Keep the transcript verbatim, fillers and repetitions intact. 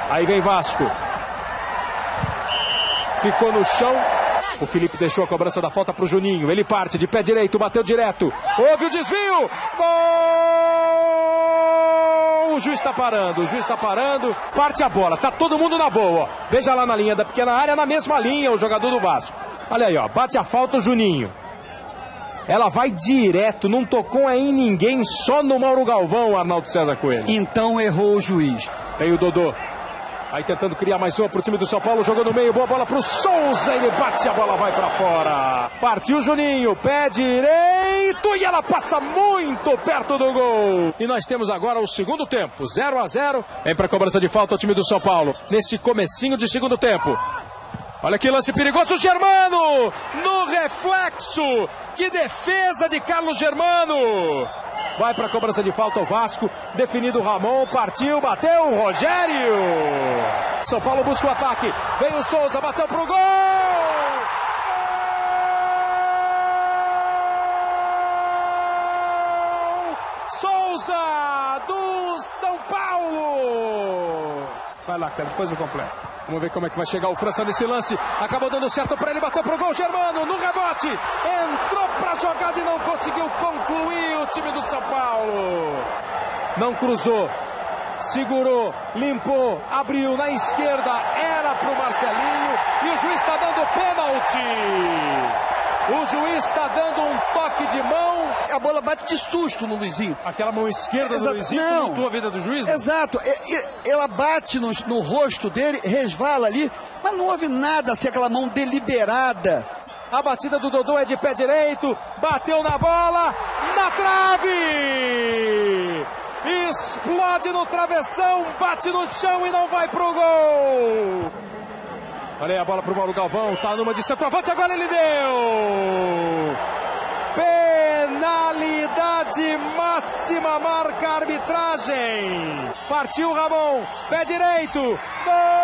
Aí vem Vasco. Ficou no chão. O Felipe deixou a cobrança da falta para o Juninho. Ele parte de pé direito, bateu direto. Houve o desvio. Gol! O juiz está parando, o juiz está parando. Parte a bola, tá todo mundo na boa. Ó. Veja lá na linha da pequena área, na mesma linha, o jogador do Vasco. Olha aí, ó, bate a falta o Juninho. Ela vai direto, não tocou em ninguém, só no Mauro Galvão, Arnaldo César Coelho. Então errou o juiz. Tem o Dodô. Aí tentando criar mais uma pro time do São Paulo, jogou no meio, boa bola pro Souza, ele bate, a bola vai pra fora. Partiu Juninho, pé direito e ela passa muito perto do gol. E nós temos agora o segundo tempo, zero a zero. Vem pra cobrança de falta o time do São Paulo, nesse comecinho de segundo tempo. Olha que lance perigoso, Germano, no reflexo, que defesa de Carlos Germano. Vai para a cobrança de falta o Vasco, definido o Ramon, partiu, bateu o Rogério. São Paulo busca o ataque, vem o Souza, bateu pro gol. Souza do São Paulo. Vai lá, cara, depois o completo. Vamos ver como é que vai chegar o França nesse lance. Acabou dando certo para ele, bateu pro gol, Germano, no rebote. Entrou pra jogada e não conseguiu concluir o time do São Paulo. Não cruzou, segurou, limpou, abriu na esquerda, era pro Marcelinho. E o juiz está dando pênalti. O juiz está dando um toque de mão. A bola bate de susto no Luizinho. Aquela mão esquerda Exato. do Luizinho tumultuou a vida do juiz? Não? Exato. Ela bate no, no rosto dele, resvala ali, mas não houve nada assim, aquela mão deliberada. A batida do Dodô é de pé direito, bateu na bola, na trave! Explode no travessão, bate no chão e não vai pro gol! Olha aí a bola pro Mauro Galvão, tá numa de centroavante, agora ele deu! Penalidade máxima, marca a arbitragem! Partiu Ramon, pé direito, gol!